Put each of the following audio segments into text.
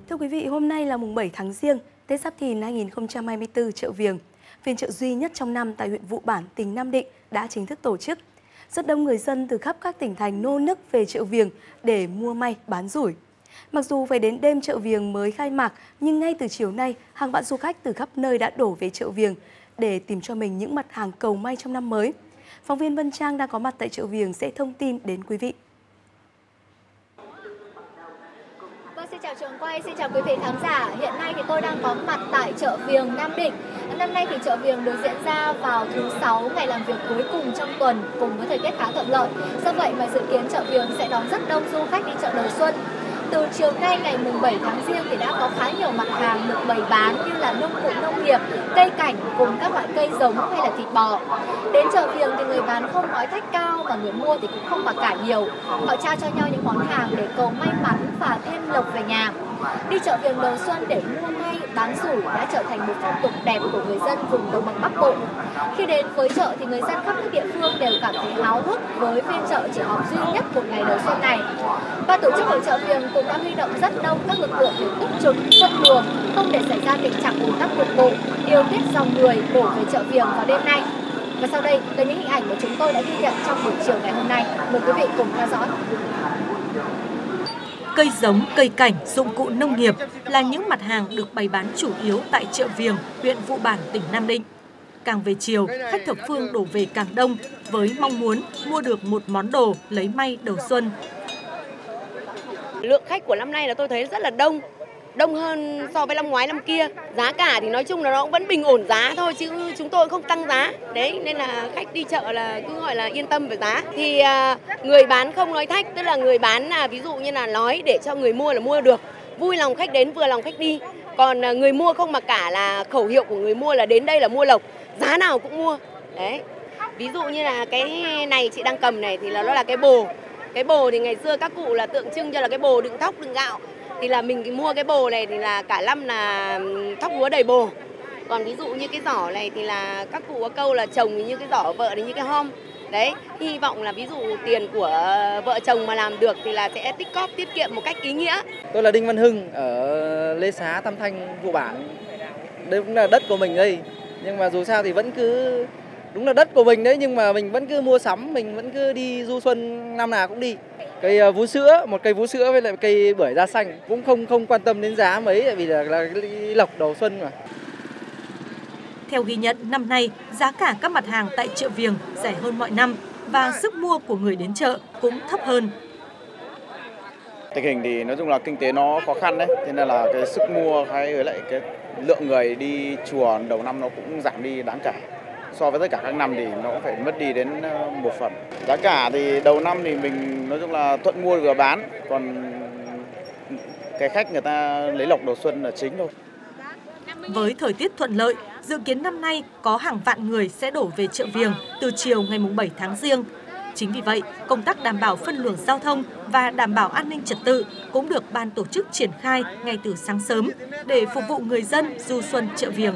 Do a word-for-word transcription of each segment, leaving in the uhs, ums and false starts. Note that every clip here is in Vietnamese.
Thưa quý vị, hôm nay là mùng bảy tháng Giêng, Tết Giáp Thìn hai nghìn không trăm hai mươi tư, chợ Viềng, phiên chợ duy nhất trong năm tại huyện Vụ Bản, tỉnh Nam Định đã chính thức tổ chức. Rất đông người dân từ khắp các tỉnh thành nô nức về chợ Viềng để mua may bán rủi. Mặc dù phải đến đêm chợ Viềng mới khai mạc, nhưng ngay từ chiều nay, hàng vạn du khách từ khắp nơi đã đổ về chợ Viềng để tìm cho mình những mặt hàng cầu may trong năm mới. Phóng viên Vân Trang đang có mặt tại chợ Viềng sẽ thông tin đến quý vị. Vâng, xin chào trường quay, xin chào quý vị khán giả. Hiện nay thì tôi đang có mặt tại chợ Viềng Nam Định. Năm nay thì chợ Viềng được diễn ra vào thứ sáu, ngày làm việc cuối cùng trong tuần, cùng với thời tiết khá thuận lợi. Do vậy mà dự kiến chợ Viềng sẽ đón rất đông du khách đi chợ đầu xuân. Từ chiều nay ngày mùng bảy tháng Giêng thì đã có khá nhiều mặt hàng được bày bán như là nông cụ nông nghiệp, cây cảnh cùng các loại cây giống hay là thịt bò. Đến chợ Viềng thì người bán không nói thách cao và người mua thì cũng không mặc cả nhiều. Họ trao cho nhau những món hàng để cầu may mắn và thêm lộc về nhà. Đi chợ Viềng đầu xuân để mua may bán rủi đã trở thành một phong tục đẹp của người dân vùng đồng bằng Bắc Bộ. Khi đến với chợ thì người dân khắp các địa phương đều cảm thấy háo hức với phiên chợ chỉ họp duy nhất một ngày đầu xuân này. Ban tổ chức hội chợ Viềng cũng đã huy động rất đông các lực lượng để túc trực, phân luồng, không để xảy ra tình trạng ùn tắc cục bộ, điều tiết dòng người đổ về chợ Viềng vào đêm nay. Và sau đây là những hình ảnh mà chúng tôi đã ghi nhận trong buổi chiều ngày hôm nay. Mời quý vị cùng theo dõi. Cây giống, cây cảnh, dụng cụ nông nghiệp là những mặt hàng được bày bán chủ yếu tại chợ Viềng, huyện Vụ Bản, tỉnh Nam Định. Càng về chiều, khách thập phương đổ về càng đông với mong muốn mua được một món đồ lấy may đầu xuân. Lượng khách của năm nay là tôi thấy rất là đông, đông hơn so với năm ngoái năm kia. Giá cả thì nói chung là nó cũng vẫn bình ổn giá thôi chứ chúng tôi không tăng giá. Đấy, nên là khách đi chợ là cứ gọi là yên tâm về giá. Thì à, người bán không nói thách, tức là người bán là ví dụ như là nói để cho người mua là mua được. Vui lòng khách đến, vừa lòng khách đi. Còn à, người mua không mặc cả là khẩu hiệu của người mua là đến đây là mua lộc, giá nào cũng mua. Đấy. Ví dụ như là cái này chị đang cầm này thì là nó là cái bồ. Cái bồ thì ngày xưa các cụ là tượng trưng cho là cái bồ đựng thóc đựng gạo. Thì là mình mua cái bồ này thì là cả năm là thóc lúa đầy bồ. Còn ví dụ như cái giỏ này thì là các cụ có câu là chồng như cái giỏ, vợ thì như cái hom. Đấy, hy vọng là ví dụ tiền của vợ chồng mà làm được thì là sẽ tích cóp tiết kiệm một cách ý nghĩa. Tôi là Đinh Văn Hưng ở Lê Xá, Tam Thanh, Vụ Bản. Đây cũng là đất của mình đây. Nhưng mà dù sao thì vẫn cứ đúng là đất của mình đấy, nhưng mà mình vẫn cứ mua sắm, mình vẫn cứ đi du xuân năm nào cũng đi. Cây vú sữa, một cây vú sữa với lại cây bưởi da xanh cũng không không quan tâm đến giá mấy, tại vì là, là lộc đầu xuân mà. Theo ghi nhận, năm nay giá cả các mặt hàng tại chợ Viềng rẻ hơn mọi năm và sức mua của người đến chợ cũng thấp hơn. Tình hình thì nói chung là kinh tế nó khó khăn đấy, thế nên là cái sức mua hay với lại cái lượng người đi chùa đầu năm nó cũng giảm đi đáng kể. So với tất cả các năm thì nó cũng phải mất đi đến một phần. Giá cả thì đầu năm thì mình nói chung là thuận mua vừa bán, còn cái khách người ta lấy lộc đầu xuân là chính thôi. Với thời tiết thuận lợi, dự kiến năm nay có hàng vạn người sẽ đổ về chợ Viềng từ chiều ngày mùng bảy tháng Giêng. Chính vì vậy, công tác đảm bảo phân luồng giao thông và đảm bảo an ninh trật tự cũng được ban tổ chức triển khai ngay từ sáng sớm để phục vụ người dân du xuân chợ Viềng.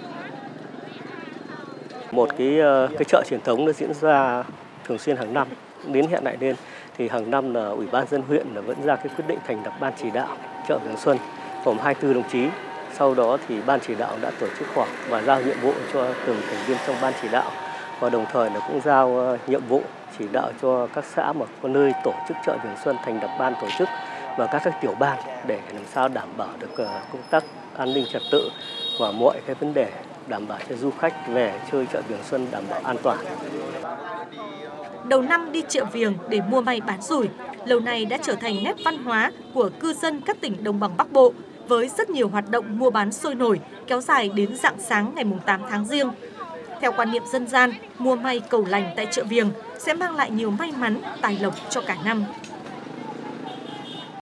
Một cái cái chợ truyền thống nó diễn ra thường xuyên hàng năm, đến hiện tại đến thì hàng năm là Ủy ban dân huyện là vẫn ra cái quyết định thành lập ban chỉ đạo chợ Viềng Xuân gồm hai mươi tư đồng chí. Sau đó thì ban chỉ đạo đã tổ chức họp và giao nhiệm vụ cho từng thành viên trong ban chỉ đạo, và đồng thời là cũng giao nhiệm vụ chỉ đạo cho các xã mà có nơi tổ chức chợ Viềng Xuân thành lập ban tổ chức và các các tiểu ban để làm sao đảm bảo được công tác an ninh trật tự và mọi cái vấn đề đảm bảo cho du khách về chơi chợ Viềng Xuân đảm bảo an toàn. Đầu năm đi chợ Viềng để mua may bán rủi, lâu nay đã trở thành nét văn hóa của cư dân các tỉnh đồng bằng Bắc Bộ với rất nhiều hoạt động mua bán sôi nổi kéo dài đến rạng sáng ngày mùng tám tháng Giêng. Theo quan niệm dân gian, mua may cầu lành tại chợ Viềng sẽ mang lại nhiều may mắn, tài lộc cho cả năm.